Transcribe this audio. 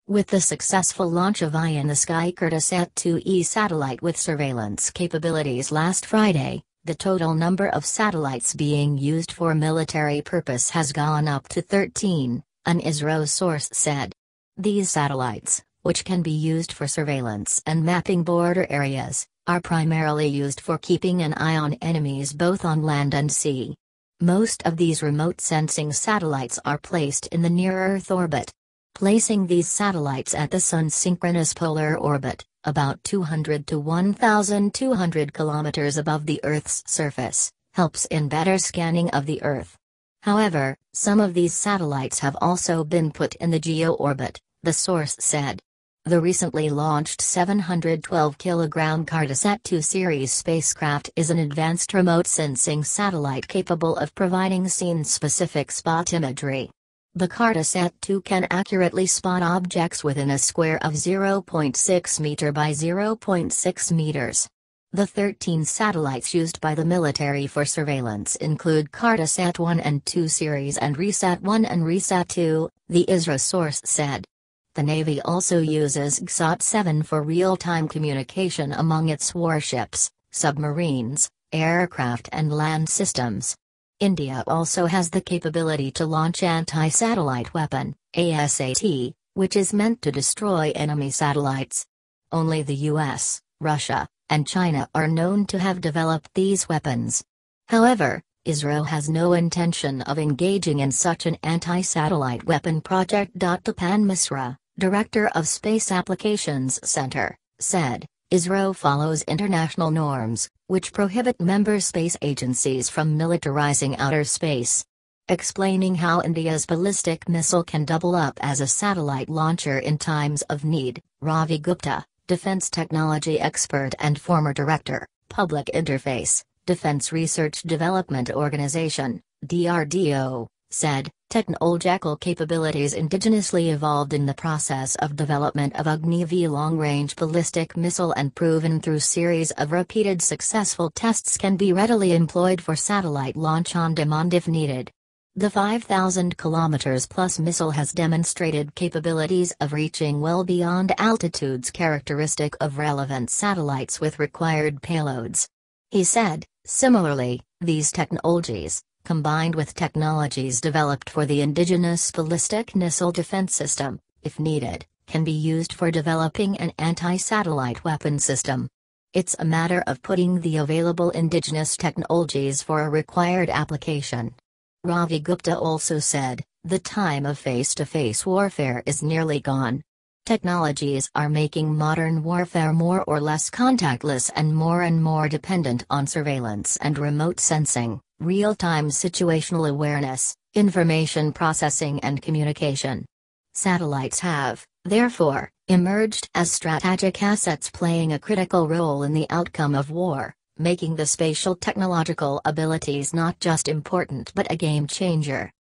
With the successful launch of Eye in the Sky Cartosat-2E satellite with surveillance capabilities last Friday, the total number of satellites being used for military purpose has gone up to 13, an Isro source said. These satellites, which can be used for surveillance and mapping border areas, are primarily used for keeping an eye on enemies both on land and sea. Most of these remote sensing satellites are placed in the near-Earth orbit. Placing these satellites at the sun-synchronous polar orbit, about 200 to 1,200 kilometers above the Earth's surface, helps in better scanning of the Earth. However, some of these satellites have also been put in the geo-orbit, the source said. The recently launched 712-kilogram Cartosat-2 series spacecraft is an advanced remote sensing satellite capable of providing scene-specific spot imagery. The Cartosat-2 can accurately spot objects within a square of 0.6 meter by 0.6 meters. The 13 satellites used by the military for surveillance include Cartosat 1 and 2 series and Resat 1 and Resat 2, the Isro source said. The Navy also uses GSAT-7 for real-time communication among its warships, submarines, aircraft and land systems. India also has the capability to launch anti-satellite weapon, ASAT, which is meant to destroy enemy satellites. Only the US, Russia, and China are known to have developed these weapons. However, Isro has no intention of engaging in such an anti-satellite weapon project. Tapan Misra, director of Space Applications Center, said, Isro follows international norms, which prohibit member space agencies from militarizing outer space. Explaining how India's ballistic missile can double up as a satellite launcher in times of need, Ravi Gupta, defense technology expert and former director, Public Interface, Defense Research Development Organization, DRDO, said, technological capabilities indigenously evolved in the process of development of Agni-V long-range ballistic missile and proven through series of repeated successful tests can be readily employed for satellite launch on demand if needed. The 5,000 km+ missile has demonstrated capabilities of reaching well beyond altitudes characteristic of relevant satellites with required payloads. He said, similarly, these technologies, combined with technologies developed for the indigenous ballistic missile defense system, if needed, can be used for developing an anti-satellite weapon system. It's a matter of putting the available indigenous technologies for a required application. Ravi Gupta also said, the time of face-to-face warfare is nearly gone. Technologies are making modern warfare more or less contactless and more dependent on surveillance and remote sensing, real-time situational awareness, information processing and communication. Satellites have, therefore, emerged as strategic assets playing a critical role in the outcome of war, making the spatial technological abilities not just important but a game changer.